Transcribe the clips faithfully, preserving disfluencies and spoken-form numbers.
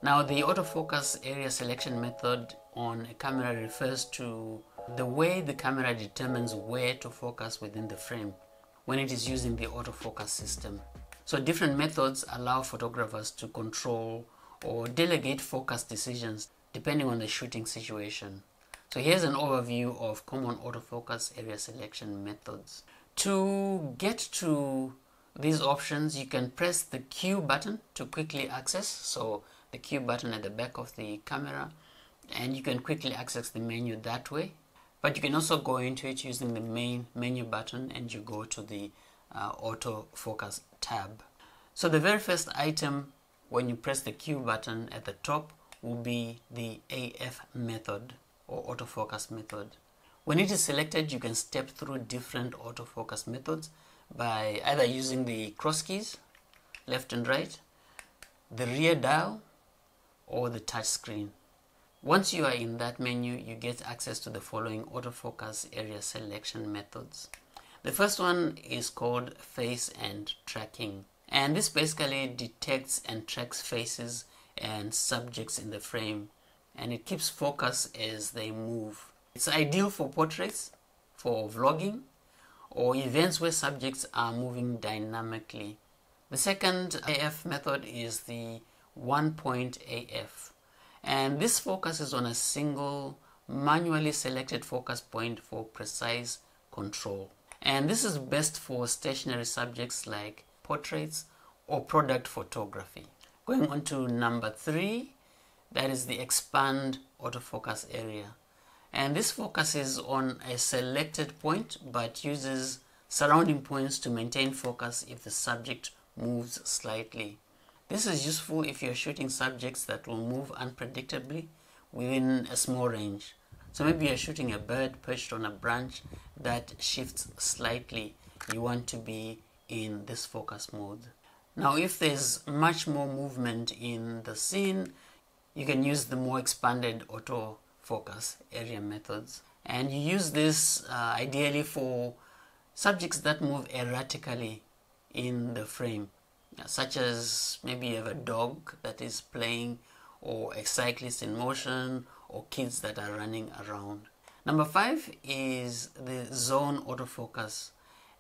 Now, the autofocus area selection method on a camera refers to the way the camera determines where to focus within the frame when it is using the autofocus system. So different methods allow photographers to control or delegate focus decisions depending on the shooting situation. So here's an overview of common autofocus area selection methods. To get to these options, you can press the Q button to quickly access. So the Q button at the back of the camera, and you can quickly access the menu that way. But you can also go into it using the main menu button, and you go to the uh, autofocus tab. So the very first item when you press the Q button at the top will be the A F method or autofocus method. When it is selected, you can step through different autofocus methods by either using the cross keys, left and right, the rear dial, or the touch screen. Once you are in that menu, you get access to the following autofocus area selection methods. The first one is called face and tracking, and this basically detects and tracks faces and subjects in the frame, and it keeps focus as they move. It's ideal for portraits, for vlogging, or events where subjects are moving dynamically. The second A F method is the one point A F, and this focuses on a single manually selected focus point for precise control. And this is best for stationary subjects like portraits or product photography. Going on to number three, that is the expand autofocus area. And this focuses on a selected point but uses surrounding points to maintain focus if the subject moves slightly. This is useful if you're shooting subjects that will move unpredictably within a small range. So maybe you're shooting a bird perched on a branch that shifts slightly. You want to be in this focus mode. Now, if there's much more movement in the scene, you can use the more expanded autofocus area methods. And you use this uh, ideally for subjects that move erratically in the frame, such as maybe you have a dog that is playing, or a cyclist in motion, or kids that are running around. Number five is the zone autofocus,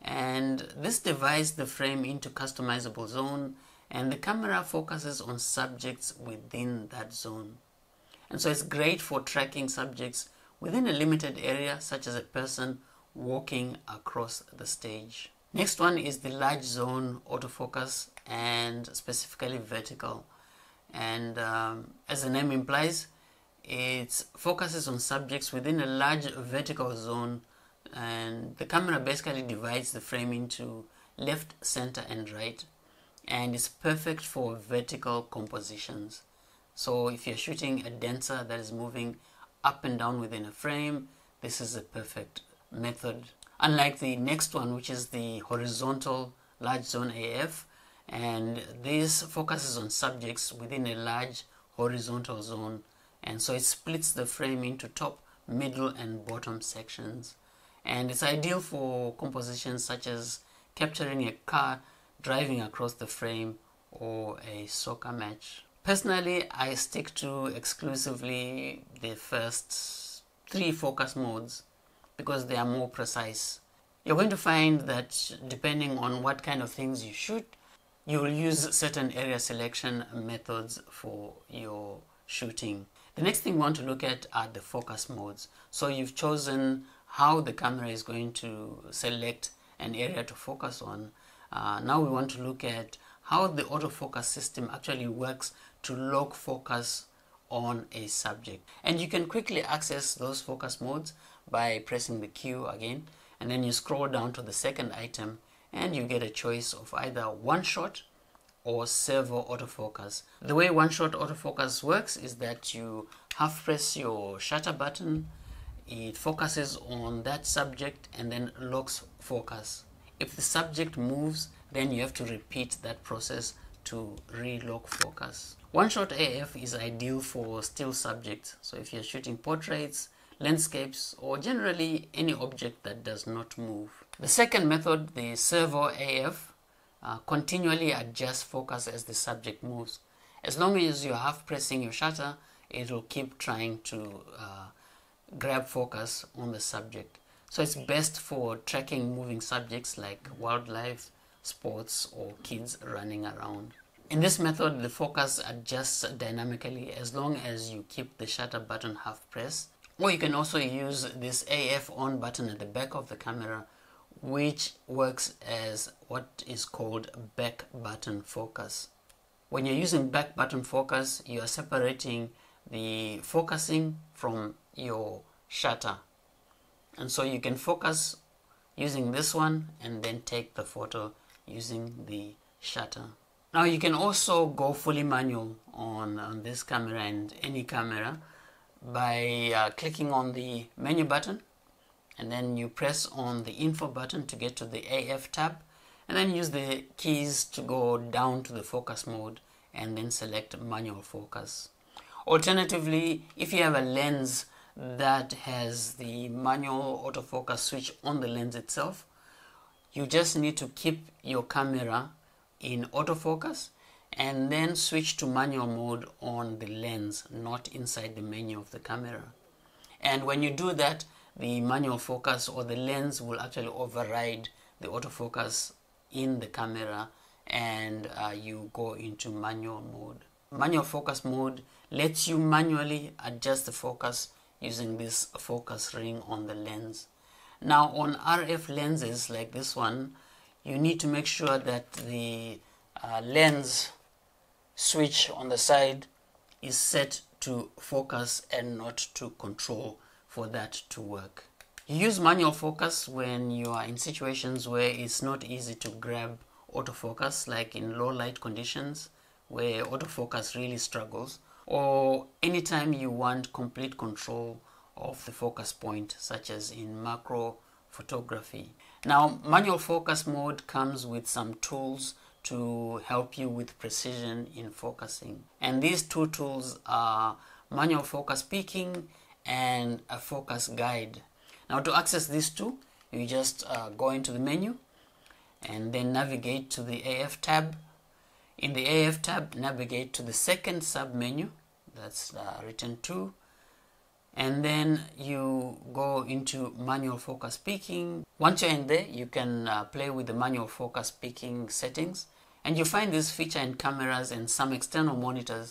and this divides the frame into customizable zone, and the camera focuses on subjects within that zone. And so it's great for tracking subjects within a limited area, such as a person walking across the stage. Next one is the large zone autofocus, and specifically vertical. And um, as the name implies, it focuses on subjects within a large vertical zone, and the camera basically divides the frame into left, center, and right, and it's perfect for vertical compositions. So if you're shooting a dancer that is moving up and down within a frame, this is a perfect method. Unlike the next one, which is the horizontal large zone A F, and this focuses on subjects within a large horizontal zone, and so it splits the frame into top, middle, and bottom sections. And it's ideal for compositions such as capturing a car driving across the frame or a soccer match. Personally, I stick to exclusively the first three focus modes because they are more precise. You're going to find that depending on what kind of things you shoot, you will use certain area selection methods for your shooting. The next thing we want to look at are the focus modes. So you've chosen how the camera is going to select an area to focus on. Uh, now we want to look at how the autofocus system actually works to lock focus on a subject. And you can quickly access those focus modes by pressing the Q again, and then you scroll down to the second item and you get a choice of either one shot or servo autofocus. The way one shot autofocus works is that you half press your shutter button, it focuses on that subject and then locks focus. If the subject moves, then you have to repeat that process to re-lock focus. One shot A F is ideal for still subjects. So if you're shooting portraits, landscapes, or generally any object that does not move. The second method, the servo A F, uh, continually adjusts focus as the subject moves. As long as you're half pressing your shutter, it will keep trying to uh, grab focus on the subject. So it's best for tracking moving subjects like wildlife, sports, or kids running around. In this method, the focus adjusts dynamically as long as you keep the shutter button half pressed. Or you can also use this A F on button at the back of the camera, which works as what is called back button focus. When you're using back button focus, you are separating the focusing from your shutter. And so you can focus using this one and then take the photo using the shutter. Now you can also go fully manual on, on this camera and any camera by uh, clicking on the menu button, and then you press on the info button to get to the A F tab, and then use the keys to go down to the focus mode and then select manual focus. Alternatively, if you have a lens that has the manual autofocus switch on the lens itself, you just need to keep your camera in autofocus and then switch to manual mode on the lens, not inside the menu of the camera. And when you do that, the manual focus or the lens will actually override the autofocus in the camera, and uh, you go into manual mode. Manual focus mode lets you manually adjust the focus using this focus ring on the lens. Now on R F lenses like this one, you need to make sure that the uh, lens switch on the side is set to focus and not to control for that to work. You use manual focus when you are in situations where it's not easy to grab autofocus, like in low light conditions where autofocus really struggles, or anytime you want complete control of the focus point, such as in macro photography. Now, manual focus mode comes with some tools to help you with precision in focusing. And these two tools are manual focus peaking and a focus guide. Now, to access these two, you just uh, go into the menu and then navigate to the A F tab. In the A F tab, navigate to the second sub menu, that's uh, written to, and then you go into manual focus peaking. Once you're in there, you can uh, play with the manual focus peaking settings, and you find this feature in cameras and some external monitors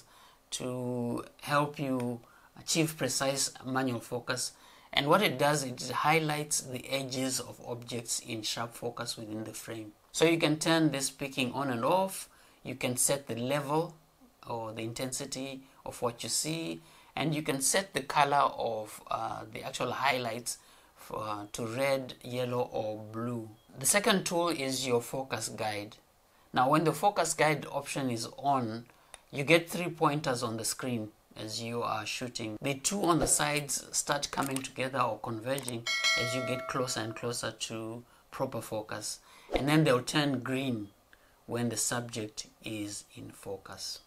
to help you achieve precise manual focus. And what it does, it highlights the edges of objects in sharp focus within the frame. So you can turn this peaking on and off. You can set the level or the intensity of what you see, and you can set the color of uh, the actual highlights for, uh, to red, yellow, or blue. The second tool is your focus guide. Now, when the focus guide option is on, you get three pointers on the screen as you are shooting. The two on the sides start coming together or converging as you get closer and closer to proper focus, and then they'll turn green when the subject is in focus.